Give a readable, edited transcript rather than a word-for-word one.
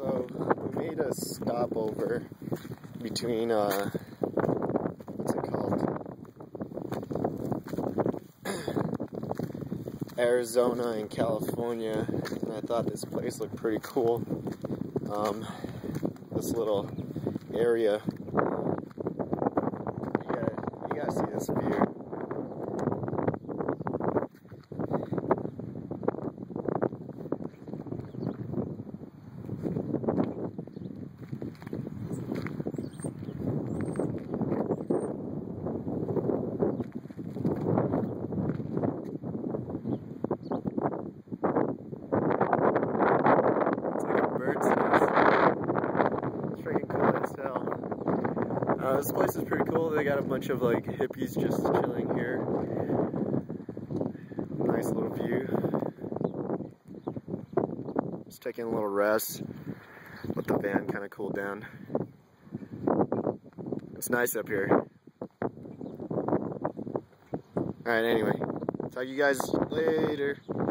So we made a stopover between what's it called? Arizona and California, and I thought this place looked pretty cool. This little area. You gotta see this view. This place is pretty cool. They got a bunch of like hippies just chilling here. Nice little view. Just taking a little rest. Let the van kind of cool down. It's nice up here. Alright, anyway. Talk to you guys later.